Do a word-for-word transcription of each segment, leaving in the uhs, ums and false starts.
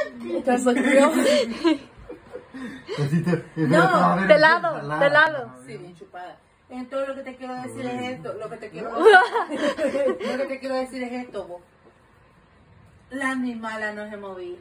Entonces yo... No, de lado, de lado. Sí, bien chupada. Entonces lo que te quiero decir es esto, lo que te quiero decir, lo que te quiero decir es esto, vos. La animala no se movía.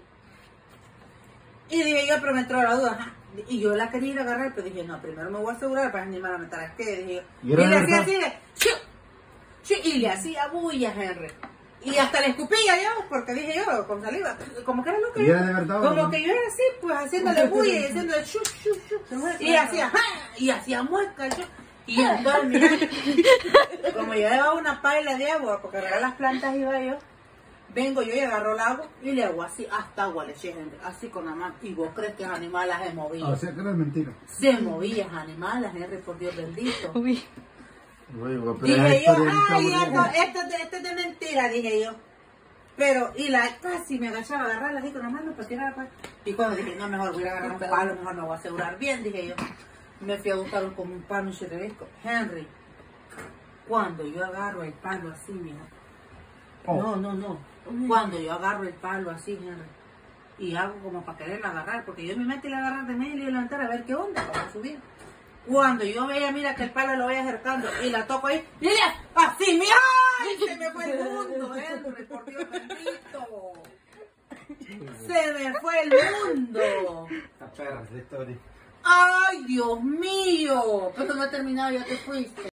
Y dije yo, pero me entró la duda, ajá. Y yo la quería ir a agarrar, pero dije, no, primero me voy a asegurar para animar a meter a que, dije yo. Y, y le hacía así de, ¡shu! ¡Shu! Y le hacía bulla, Henry. Y hasta le escupía yo, porque dije yo, con saliva, como que era lo que yo, de verdad, como ¿no? que yo era así, pues haciéndole bulla y haciéndole shu, shu, shu. Y hacía, ¡ja! Y hacía muesca, yo. Y entonces, mira, como yo llevaba una paila de agua, porque regar las plantas iba yo, vengo yo y agarro el agua y le hago así, hasta agua le eché, gente, así con la mano. Y vos crees que los animales se movían. O sea, que no es mentira. Se movían los animales, Henry, por Dios bendito. Uy. Uy, pero Dije yo, historia está ay, esto, aburrida. esto, es de- esto es de mentira, dije yo. Pero, y la casi me agachaba a agarrarla así con la mano para tirar para... Y cuando dije, no, mejor voy a agarrar un palo, mejor me voy a asegurar bien, dije yo. Me fui a buscar un, como un palo, un chirebesco. Henry, cuando yo agarro el palo así, mira. Oh. No, no, no. Cuando yo agarro el palo así, Henry, y hago como para quererla agarrar, porque yo me metí a agarrar de medio y levantar a ver qué onda, para subir. Cuando yo veía, mira, que el palo lo voy acercando y la toco ahí, mira, así, mira, ¡ay! Se me fue el mundo, Henry, por Dios bendito. Se me fue el mundo. Está perra esa historia. Ay, Dios mío. Pero no he terminado, ya te fuiste.